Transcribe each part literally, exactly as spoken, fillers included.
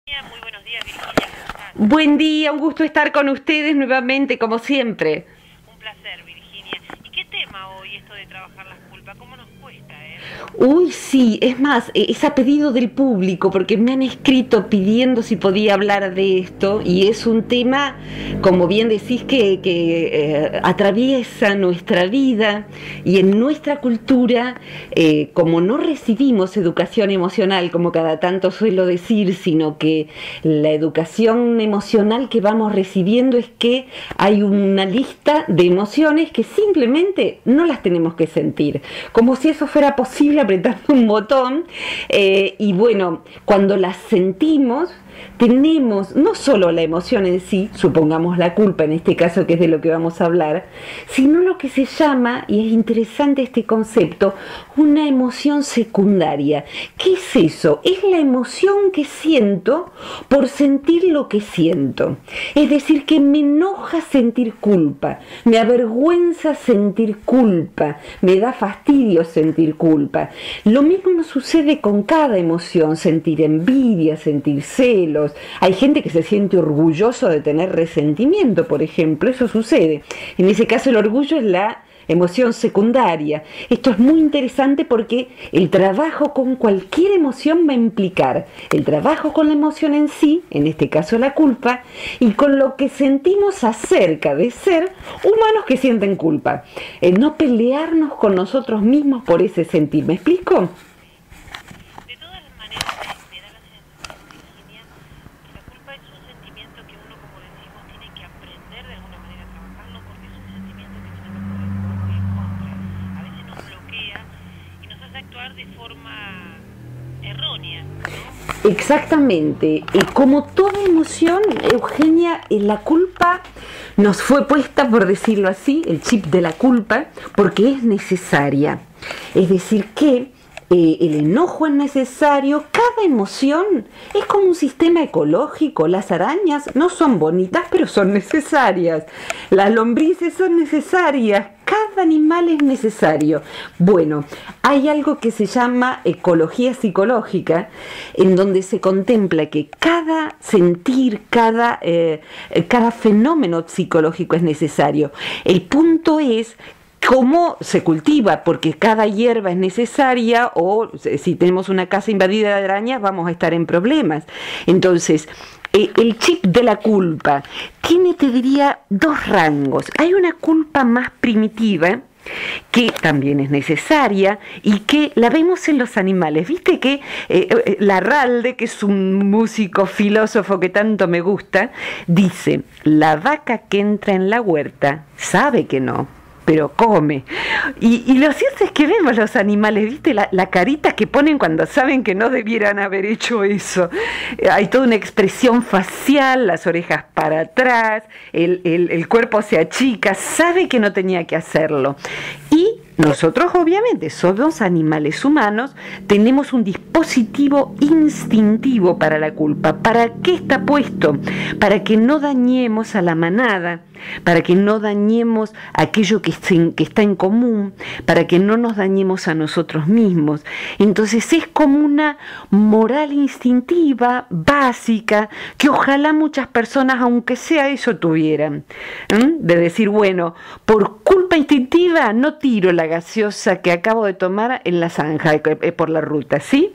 Muy buenos días, Virginia, ¿cómo estás? Buen día, un gusto estar con ustedes nuevamente, como siempre. Un placer, Virginia. ¿Y qué tema hoy esto de trabajar las culpas? ¿Cómo nos cuesta, eh? Uy, sí, es más, eh, es a pedido del público, porque me han escrito pidiendo si podía hablar de esto, y es un tema, como bien decís, que, que eh, atraviesa nuestra vida, y en nuestra cultura, eh, como no recibimos educación emocional, como cada tanto suelo decir, sino que la educación emocional que vamos recibiendo es que hay una lista de emociones que simplemente no las tenemos que sentir, como si eso fuera posible apretando un botón, eh, y bueno, cuando las sentimos, tenemos no solo la emoción en sí, supongamos la culpa en este caso, que es de lo que vamos a hablar, sino lo que se llama, y es interesante este concepto, una emoción secundaria. ¿Qué es eso? Es la emoción que siento por sentir lo que siento. Es decir, que me enoja sentir culpa, me avergüenza sentir culpa, me da fastidio sentir culpa. Lo mismo nos sucede con cada emoción, sentir envidia, sentir celos. Hay gente que se siente orgulloso de tener resentimiento, por ejemplo, eso sucede. En ese caso el orgullo es la emoción secundaria. Esto es muy interesante porque el trabajo con cualquier emoción va a implicar el trabajo con la emoción en sí, en este caso la culpa, y con lo que sentimos acerca de ser humanos que sienten culpa. Eh, no pelearnos con nosotros mismos por ese sentir. ¿Me explico? De todas las maneras, me, me da la sensación, Virginia, que la culpa es un sentimiento que uno, como decimos, tiene que aprender de alguna manera a trabajarlo, porque es un sentimiento que tiene que poder muy en contra. A veces nos bloquea y nos hace actuar de forma errónea, ¿no? Exactamente. Y como toda emoción, Eugenia, eh, la culpa nos fue puesta, por decirlo así, el chip de la culpa, porque es necesaria. Es decir, que eh, el enojo es necesario, cada emoción es como un sistema ecológico. Las arañas no son bonitas, pero son necesarias. Las lombrices son necesarias. Cada animal es necesario. Bueno, hay algo que se llama ecología psicológica, en donde se contempla que cada sentir, cada, eh, cada fenómeno psicológico es necesario. El punto es cómo se cultiva, porque cada hierba es necesaria, o si tenemos una casa invadida de arañas vamos a estar en problemas. Entonces, eh, el chip de la culpa tiene, te diría, dos rangos. Hay una culpa más primitiva, que también es necesaria y que la vemos en los animales. Viste que eh, Larralde, que es un músico filósofo que tanto me gusta, dice: la vaca que entra en la huerta sabe que no, pero come. Y, y lo cierto es que vemos los animales, ¿viste? La, la carita que ponen cuando saben que no debieran haber hecho eso. Hay toda una expresión facial, las orejas para atrás, el, el, el cuerpo se achica, sabe que no tenía que hacerlo. Y nosotros, obviamente, somos animales humanos, tenemos un dispositivo instintivo para la culpa. ¿Para qué está puesto? Para que no dañemos a la manada, para que no dañemos aquello que está en común, para que no nos dañemos a nosotros mismos. Entonces es como una moral instintiva, básica, que ojalá muchas personas, aunque sea eso, tuvieran. ¿Mm? De decir, bueno, por culpa instintiva no tiro la gaseosa que acabo de tomar en la zanja eh, por la ruta, ¿sí?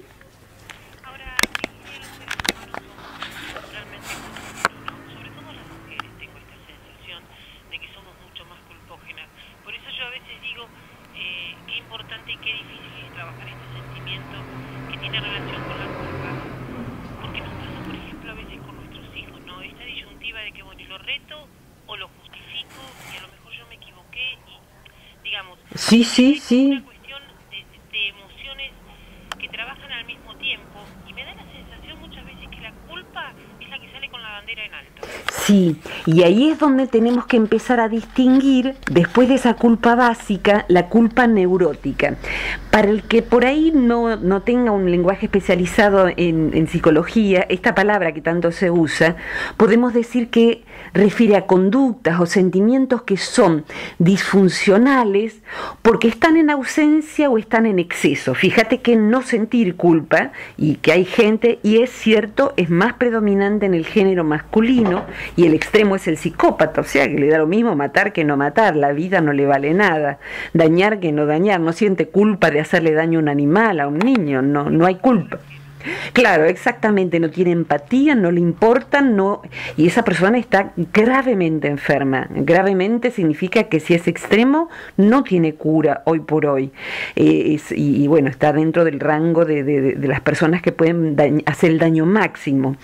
Ahora, Virginia, los seres humanos somos realmente culposos, ¿no? Sobre todo las mujeres, tengo esta sensación de que somos mucho más culpógenas. Por eso yo a veces digo, eh, qué importante y qué difícil es trabajar este sentimiento que tiene relación con la culpa. Porque nos pasa, por ejemplo, a veces con nuestros hijos, ¿no? Esta disyuntiva de que, bueno, ¿y lo reto o lo justifico? Y a lo mejor yo me equivoqué y, digamos, Sí, sí, es como una sí. cuestión de, de emociones que trabajan al mismo tiempo, y me da la sensación muchas veces que la culpa es la que sale con la bandera en alto. Sí, y ahí es donde tenemos que empezar a distinguir, después de esa culpa básica, la culpa neurótica. Para el que por ahí no, no tenga un lenguaje especializado en, en psicología, esta palabra que tanto se usa, podemos decir que refiere a conductas o sentimientos que son disfuncionales porque están en ausencia o están en exceso. Fíjate que no sentir culpa, y que hay gente, y es cierto, es más predominante en el género masculino, y el extremo es el psicópata, o sea que le da lo mismo matar que no matar, la vida no le vale nada, dañar que no dañar, no siente culpa de hacerle daño a un animal, a un niño, no, no hay culpa. Claro, exactamente, no tiene empatía, no le importa, no, y esa persona está gravemente enferma. Gravemente significa que si es extremo, no tiene cura hoy por hoy. Eh, es, y, y bueno, está dentro del rango de, de, de las personas que pueden dañ- hacer el daño máximo.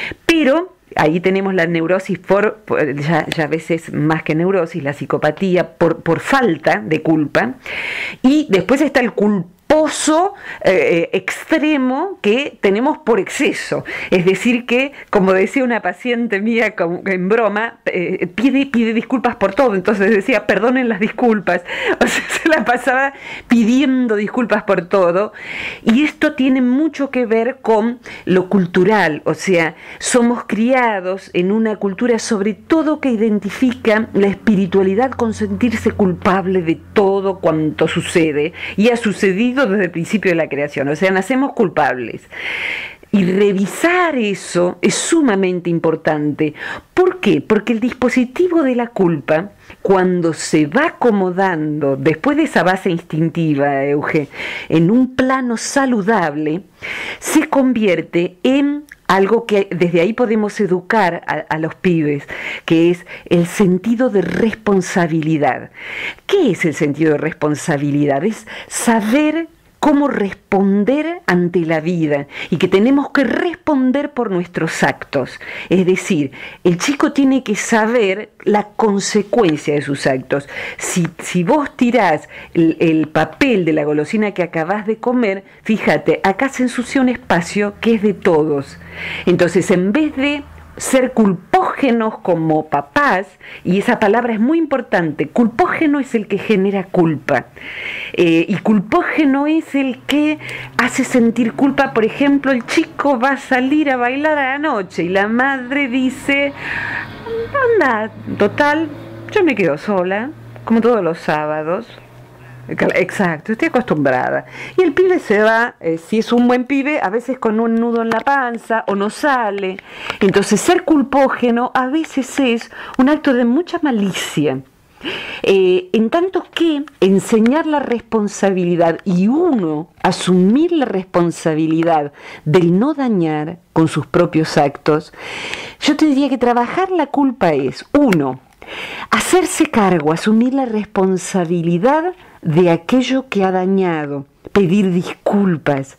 Pero ahí tenemos la neurosis por, por ya, ya a veces más que neurosis, la psicopatía por, por falta de culpa. Y después está el culpable. Pozo eh, extremo que tenemos por exceso. Es decir que, como decía una paciente mía con, en broma, eh, pide, pide disculpas por todo. Entonces decía, perdonen las disculpas. O sea, se la pasaba pidiendo disculpas por todo. Y esto tiene mucho que ver con lo cultural. O sea, somos criados en una cultura sobre todo que identifica la espiritualidad con sentirse culpable de todo cuanto sucede. Y ha sucedido desde el principio de la creación, o sea, nacemos culpables. Y revisar eso es sumamente importante. ¿Por qué? Porque el dispositivo de la culpa, cuando se va acomodando después de esa base instintiva, Euge, en un plano saludable, se convierte en algo que desde ahí podemos educar a, a los pibes, que es el sentido de responsabilidad. ¿Qué es el sentido de responsabilidad? Es saber cómo responder ante la vida y que tenemos que responder por nuestros actos. Es decir, el chico tiene que saber la consecuencia de sus actos. Si, si vos tirás el, el papel de la golosina que acabás de comer, fíjate, acá se ensucia un espacio que es de todos. Entonces, en vez de ser culpógenos como papás, y esa palabra es muy importante, culpógeno es el que genera culpa, eh, y culpógeno es el que hace sentir culpa. Por ejemplo, el chico va a salir a bailar a la noche y la madre dice, anda, total, yo me quedo sola, como todos los sábados. Exacto, estoy acostumbrada. Y el pibe se va, eh, si es un buen pibe, a veces con un nudo en la panza o no sale. Entonces, ser culpógeno a veces es un acto de mucha malicia. Eh, en tanto que enseñar la responsabilidad y uno asumir la responsabilidad del no dañar con sus propios actos, yo te diría que trabajar la culpa es, uno, hacerse cargo, asumir la responsabilidad de aquello que ha dañado, pedir disculpas,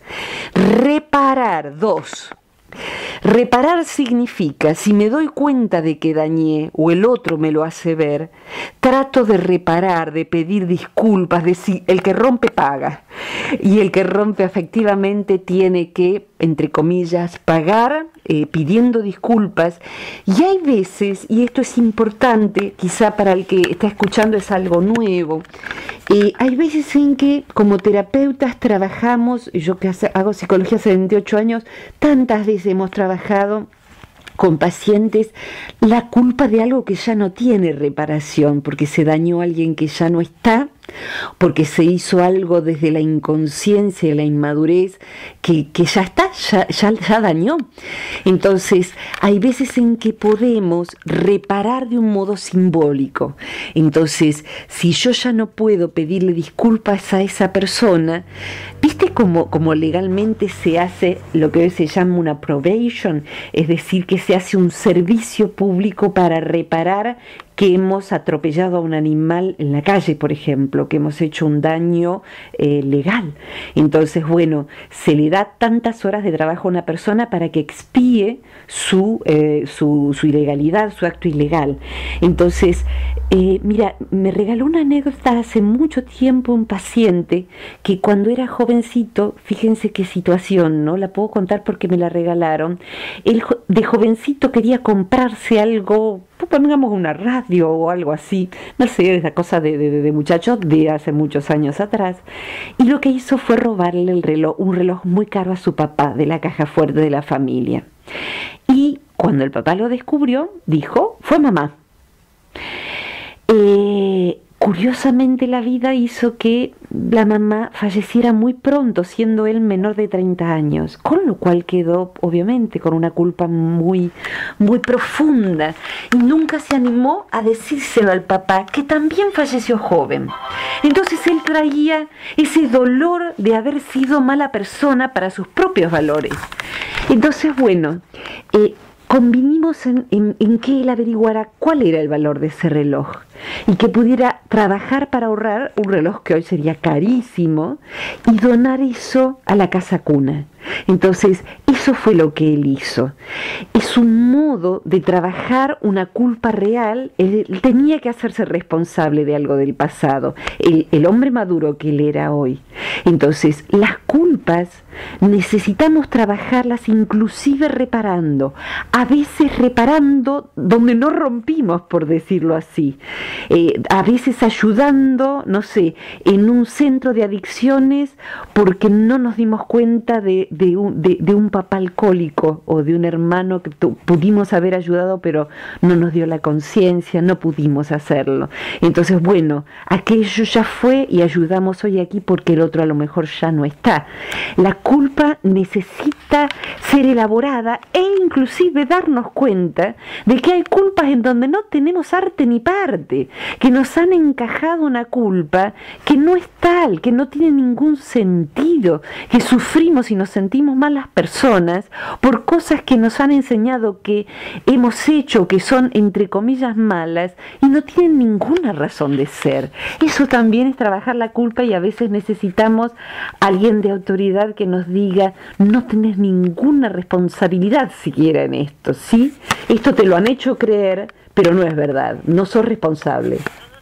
reparar. Dos, reparar significa, si me doy cuenta de que dañé o el otro me lo hace ver, trato de reparar, de pedir disculpas, de si el que rompe paga, y el que rompe efectivamente tiene que, entre comillas, pagar eh, pidiendo disculpas. Y hay veces, y esto es importante, quizá para el que está escuchando es algo nuevo, eh, hay veces en que como terapeutas trabajamos, yo que hace, hago psicología hace veintiocho años, tantas veces hemos trabajado con pacientes la culpa de algo que ya no tiene reparación, porque se dañó a alguien que ya no está, porque se hizo algo desde la inconsciencia y la inmadurez que, que ya está, ya, ya, ya dañó. Entonces, hay veces en que podemos reparar de un modo simbólico. Entonces, si yo ya no puedo pedirle disculpas a esa persona, ¿viste cómo, cómo legalmente se hace lo que hoy se llama una probation? Es decir, que se hace un servicio público para reparar que hemos atropellado a un animal en la calle, por ejemplo, que hemos hecho un daño eh, legal. Entonces, bueno, se le da tantas horas de trabajo a una persona para que expíe su, eh, su, su ilegalidad, su acto ilegal. Entonces, eh, mira, me regaló una anécdota hace mucho tiempo un paciente que cuando era jovencito, fíjense qué situación, ¿no? La puedo contar porque me la regalaron. Él de jovencito quería comprarse algo, pongamos una radio o algo así, no sé, esa cosa de, de, de muchachos de hace muchos años atrás. Y lo que hizo fue robarle el reloj, un reloj muy caro a su papá, de la caja fuerte de la familia. Y cuando el papá lo descubrió, dijo, fue mamá. Eh, curiosamente la vida hizo que la mamá falleciera muy pronto, siendo él menor de treinta años, con lo cual quedó obviamente con una culpa muy, muy profunda y nunca se animó a decírselo al papá, que también falleció joven. Entonces él traía ese dolor de haber sido mala persona para sus propios valores. Entonces, bueno, eh, convinimos en, en, en que él averiguara cuál era el valor de ese reloj y que pudiera trabajar para ahorrar un reloj que hoy sería carísimo y donar eso a la casa cuna. Entonces, eso fue lo que él hizo. Es un modo de trabajar una culpa real. Él tenía que hacerse responsable de algo del pasado, el, el hombre maduro que él era hoy. Entonces, las culpas necesitamos trabajarlas inclusive reparando, a veces reparando donde no rompimos, por decirlo así, eh, a veces ayudando, no sé, en un centro de adicciones porque no nos dimos cuenta de De un, de, de un papá alcohólico o de un hermano que pudimos haber ayudado pero no nos dio la conciencia, no pudimos hacerlo. Entonces, bueno, aquello ya fue y ayudamos hoy aquí porque el otro a lo mejor ya no está. La culpa necesita ser elaborada e inclusive darnos cuenta de que hay culpas en donde no tenemos arte ni parte, que nos han encajado una culpa que no es tal, que no tiene ningún sentido, que sufrimos y nos sentimos malas personas por cosas que nos han enseñado que hemos hecho, que son entre comillas malas y no tienen ninguna razón de ser. Eso también es trabajar la culpa y a veces necesitamos a alguien de autoridad que nos diga, no tenés ninguna responsabilidad siquiera en esto, ¿sí? Esto te lo han hecho creer, pero no es verdad, no sos responsable.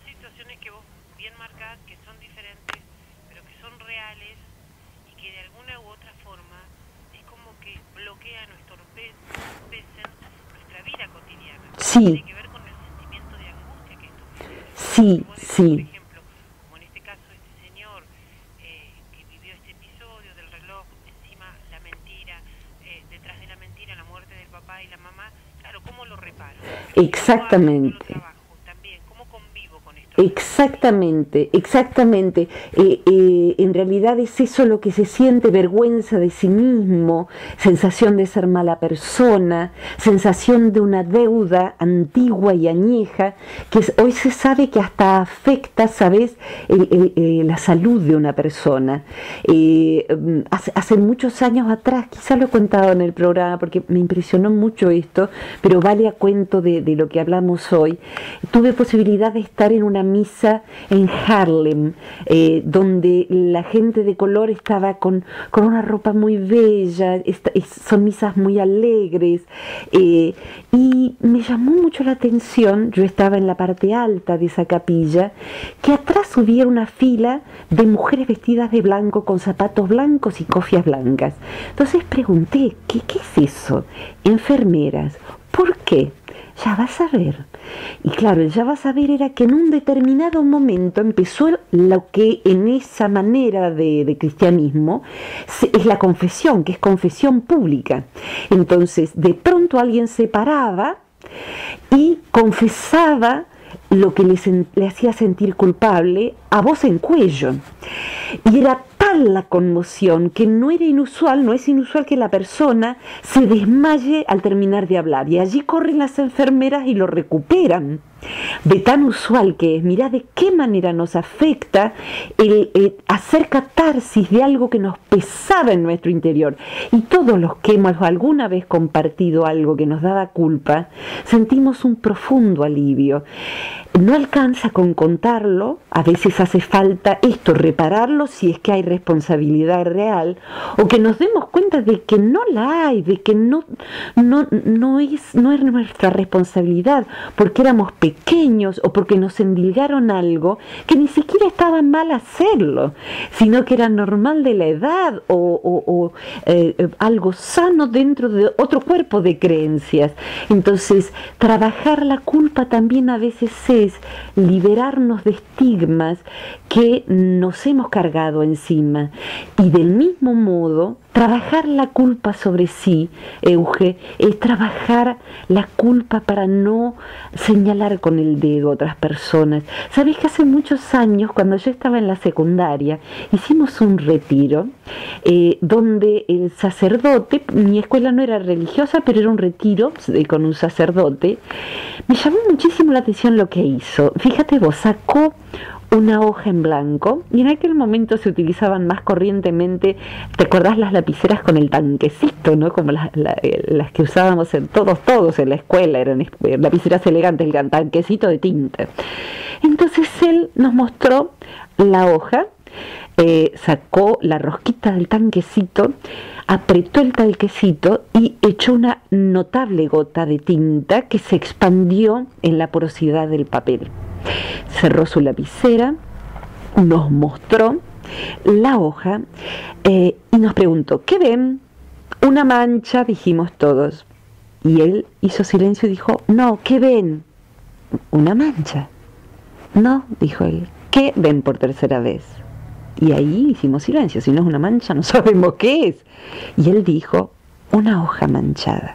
Sí. Tiene que ver con el sentimiento de angustia que esto produce. Sí, sí. Por ejemplo, como en este caso este señor eh, que vivió este episodio del reloj, encima la mentira, eh, detrás de la mentira la muerte del papá y la mamá, claro, ¿cómo lo reparo? Exactamente. ¿Cómo lo trabajo también? ¿Cómo convivo con esto? Exactamente, exactamente. Eh, eh, en realidad es eso lo que se siente, vergüenza de sí mismo, sensación de ser mala persona, sensación de una deuda antigua y añeja, que es, hoy se sabe que hasta afecta, ¿sabes?, el, el, el, la salud de una persona. Eh, hace, hace muchos años atrás, quizá lo he contado en el programa porque me impresionó mucho esto, pero vale a cuento de, de lo que hablamos hoy. Tuve posibilidad de estar en una misa en Harlem, eh, donde la gente de color estaba con, con una ropa muy bella, esta, es, son misas muy alegres, eh, y me llamó mucho la atención, yo estaba en la parte alta de esa capilla, que atrás hubiera una fila de mujeres vestidas de blanco con zapatos blancos y cofias blancas. Entonces pregunté, ¿qué, qué es eso? Enfermeras. ¿Por qué? Ya vas a ver. Y claro, el ya vas a ver era que en un determinado momento empezó lo que en esa manera de, de cristianismo es la confesión, que es confesión pública. Entonces, de pronto alguien se paraba y confesaba lo que le, le hacía sentir culpable a voz en cuello. Y era tal la conmoción que no era inusual, no es inusual que la persona se desmaye al terminar de hablar, y allí corren las enfermeras y lo recuperan. De tan usual que es, mirá de qué manera nos afecta el, el hacer catarsis de algo que nos pesaba en nuestro interior. Y todos los que hemos alguna vez compartido algo que nos daba culpa, sentimos un profundo alivio. No alcanza con contarlo, a veces hace falta esto, repararlo si es que hay responsabilidad real, o que nos demos cuenta de que no la hay, de que no, no, no, es, no es nuestra responsabilidad, porque éramos pequeños o porque nos endilgaron algo que ni siquiera estaba mal hacerlo, sino que era normal de la edad o, o, o eh, algo sano dentro de otro cuerpo de creencias. Entonces, trabajar la culpa también a veces es liberarnos de estigmas que nos hemos cargado encima, y del mismo modo trabajar la culpa sobre sí, Euge, es trabajar la culpa para no señalar con el dedo a otras personas. Sabés que hace muchos años, cuando yo estaba en la secundaria, hicimos un retiro eh, donde el sacerdote, mi escuela no era religiosa, pero era un retiro eh, con un sacerdote. Me llamó muchísimo la atención lo que hizo. Fíjate vos, sacó una hoja en blanco, y en aquel momento se utilizaban más corrientemente, ¿te acordás las lapiceras con el tanquecito, ¿no? Como las, la, las que usábamos en todos, todos en la escuela, eran lapiceras elegantes, el tanquecito de tinta. Entonces él nos mostró la hoja, eh, sacó la rosquita del tanquecito, apretó el tanquecito y echó una notable gota de tinta que se expandió en la porosidad del papel. Cerró su lapicera, nos mostró la hoja eh, y nos preguntó, ¿qué ven? Una mancha, dijimos todos. Y él hizo silencio y dijo, no, ¿qué ven? Una mancha. No, dijo él, ¿qué ven por tercera vez? Y ahí hicimos silencio, si no es una mancha no sabemos qué es. Y él dijo, una hoja manchada.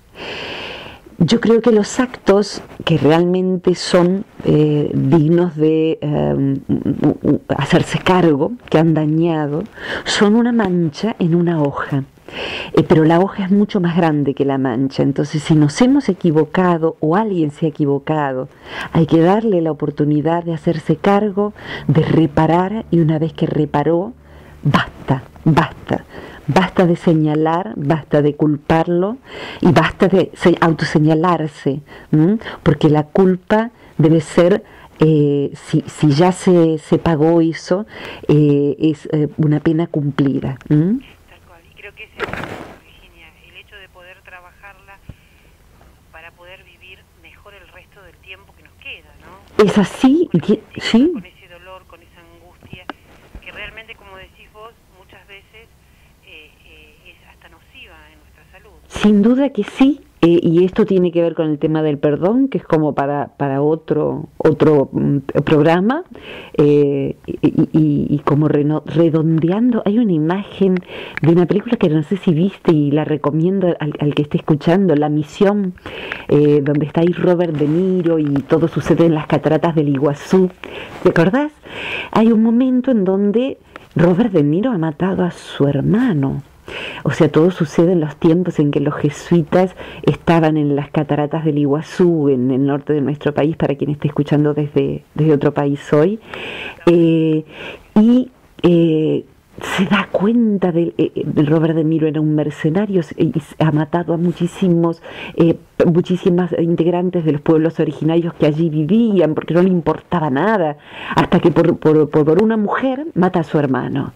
Yo creo que los actos que realmente son eh, dignos de eh, hacerse cargo, que han dañado, son una mancha en una hoja. Eh, pero la hoja es mucho más grande que la mancha. Entonces, si nos hemos equivocado o alguien se ha equivocado, hay que darle la oportunidad de hacerse cargo, de reparar, y una vez que reparó, basta, basta. Basta de señalar, basta de culparlo y basta de autoseñalarse, ¿m? Porque la culpa debe ser, eh, si, si ya se, se pagó eso, eh, es eh, una pena cumplida. ¿M? Tal cual, y creo que ese es, Virginia, el hecho de poder trabajarla para poder vivir mejor el resto del tiempo que nos queda, ¿no? Es así, con que, sí. Con ese dolor, con esa angustia, que realmente, como decís vos, muchas veces Eh, eh, es hasta nociva en nuestra salud. Sin duda que sí, eh, y esto tiene que ver con el tema del perdón, que es como para, para otro, otro mm, programa, eh, y, y, y como reno, redondeando, hay una imagen de una película que no sé si viste y la recomiendo al, al que esté escuchando, La Misión, eh, donde está ahí Robert De Niro y todo sucede en las cataratas del Iguazú. ¿Te acordás? Hay un momento en donde Robert De Niro ha matado a su hermano. O sea, todo sucede en los tiempos en que los jesuitas estaban en las cataratas del Iguazú, en el norte de nuestro país, para quien esté escuchando desde, desde otro país hoy. Eh, y eh, se da cuenta de, eh, Robert De Niro era un mercenario y ha matado a muchísimos eh, muchísimas integrantes de los pueblos originarios que allí vivían, porque no le importaba nada, hasta que por, por, por una mujer mata a su hermano.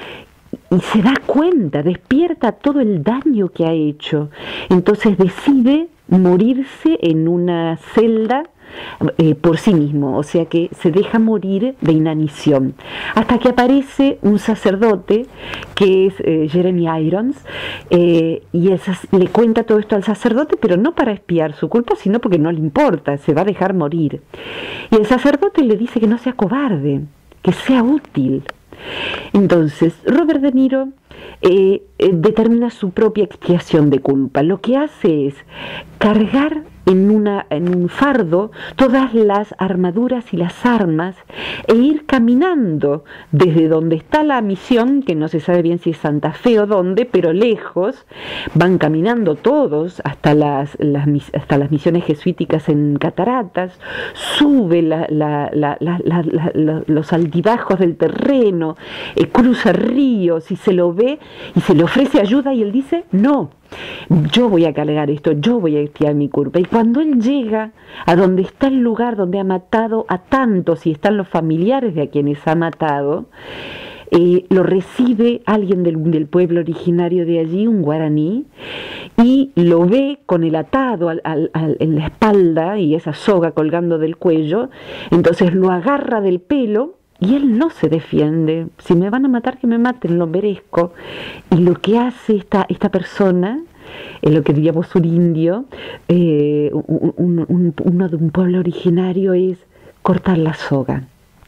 Y se da cuenta, despierta todo el daño que ha hecho. Entonces decide morirse en una celda eh, por sí mismo, o sea que se deja morir de inanición, hasta que aparece un sacerdote que es eh, Jeremy Irons, eh, y esas, le cuenta todo esto al sacerdote, pero no para expiar su culpa, sino porque no le importa, se va a dejar morir. Y el sacerdote le dice que no sea cobarde, que sea útil. Entonces Robert De Niro eh, eh, determina su propia expiación de culpa. Lo que hace es cargar en, una, en un fardo todas las armaduras y las armas e ir caminando desde donde está la misión, que no se sabe bien si es Santa Fe o dónde, pero lejos, van caminando todos hasta las, las, hasta las misiones jesuíticas en Cataratas, sube la, la, la, la, la, la, la, los altibajos del terreno, eh, cruza ríos y se lo ve y se le ofrece ayuda y él dice no. Yo voy a cargar esto, yo voy a expiar mi culpa. Y cuando él llega a donde está el lugar donde ha matado a tantos y están los familiares de a quienes ha matado, eh, lo recibe alguien del, del pueblo originario de allí, un guaraní, y lo ve con el atado al, al, al, en la espalda y esa soga colgando del cuello. Entonces lo agarra del pelo. Y él no se defiende. Si me van a matar, que me maten, lo merezco. Y lo que hace esta, esta persona, en lo que diríamos un indio, eh, un, un, un, uno de un pueblo originario, es cortar la soga.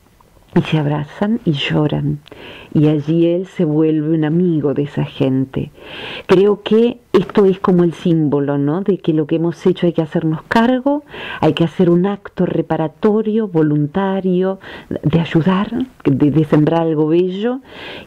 Y se abrazan y lloran. Y allí él se vuelve un amigo de esa gente. Creo que esto es como el símbolo, ¿no? De que lo que hemos hecho hay que hacernos cargo, hay que hacer un acto reparatorio, voluntario, de ayudar, de, de sembrar algo bello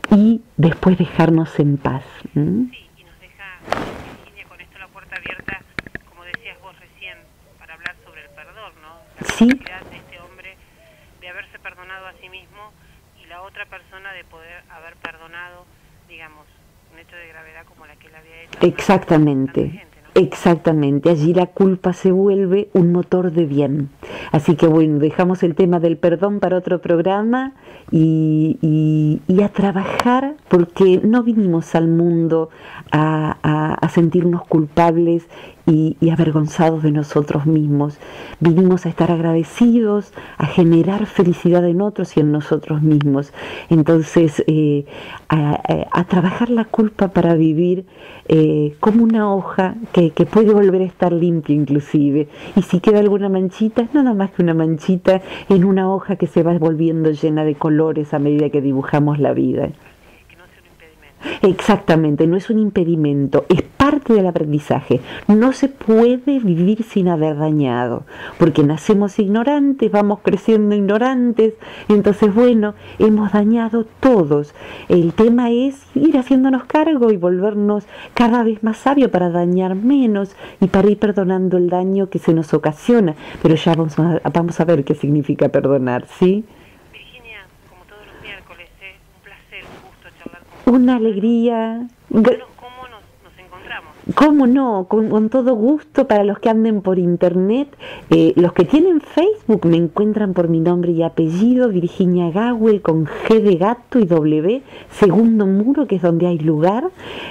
y después dejarnos en paz. ¿Mm? Sí, y nos deja, Virginia, con esto la puerta abierta, como decías vos recién, para hablar sobre el perdón, ¿no? La Sí. capacidad de este hombre de haberse perdonado a sí mismo y la otra persona de poder haber perdonado, digamos, un hecho de gravedad como la que él había hecho. Exactamente. Tanta gente, ¿no? Exactamente, allí la culpa se vuelve un motor de bien. Así que bueno, dejamos el tema del perdón para otro programa y, y, y a trabajar, porque no vinimos al mundo a, a, a sentirnos culpables y, y avergonzados de nosotros mismos. Vinimos a estar agradecidos, a generar felicidad en otros y en nosotros mismos. Entonces, eh, a, a, a trabajar la culpa para vivir eh, como una hoja que, que puede volver a estar limpia inclusive. Y si queda alguna manchita, es nada más que una manchita en una hoja que se va volviendo llena de colores a medida que dibujamos la vida. Que no sea un impedimento. Exactamente, no es un impedimento, es parte del aprendizaje. No se puede vivir sin haber dañado, porque nacemos ignorantes, vamos creciendo ignorantes, entonces bueno, hemos dañado todos. El tema es ir haciéndonos cargo y volvernos cada vez más sabios para dañar menos y para ir perdonando el daño que se nos ocasiona. Pero ya vamos a, vamos a ver qué significa perdonar, ¿sí? Virginia, como todos los miércoles, ¿eh? Un placer, un gusto charlar con vos. Una alegría. Bueno, ¿cómo nos, nos encontramos? ¿Cómo no? Con, con todo gusto para los que anden por internet. Eh, los que tienen Facebook me encuentran por mi nombre y apellido, Virginia Gawel, con G de gato y W, segundo muro, que es donde hay lugar.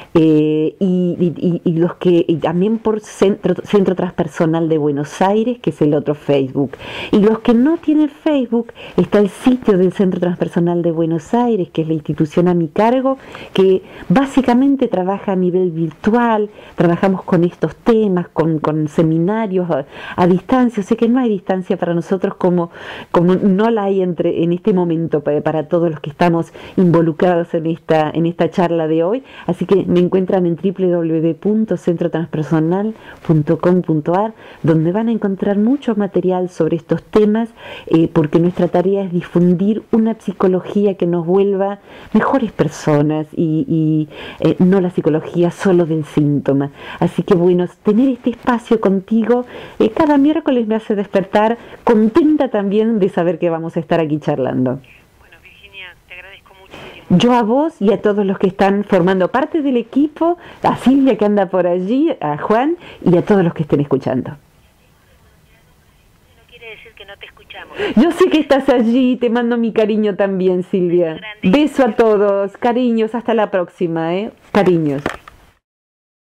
Eh, y, y, y los que y también por Centro, Centro Transpersonal de Buenos Aires, que es el otro Facebook. Y los que no tienen Facebook, está el sitio del Centro Transpersonal de Buenos Aires, que es la institución a mi cargo, que básicamente trabaja a nivel virtual. Trabajamos con estos temas, con, con seminarios a, a distancia. Sé que no hay distancia para nosotros como, como no la hay entre, en este momento para, para todos los que estamos involucrados en esta, en esta charla de hoy. Así que me encuentran en w w w punto centro transpersonal punto com punto a r, donde van a encontrar mucho material sobre estos temas, eh, porque nuestra tarea es difundir una psicología que nos vuelva mejores personas y, y eh, no la psicología solo del síntoma. Así que bueno, tener este espacio contigo eh, cada miércoles me hace despertar contenta también de saber que vamos a estar aquí charlando. Bueno, Virginia, te agradezco muchísimo. Yo a vos y a todos los que están formando parte del equipo, a Silvia que anda por allí, a Juan y a todos los que estén escuchando. No quiere decir que no te escuchamos. Yo sé que estás allí, te mando mi cariño también, Silvia. Beso a todos, cariños, hasta la próxima, ¿eh? Cariños.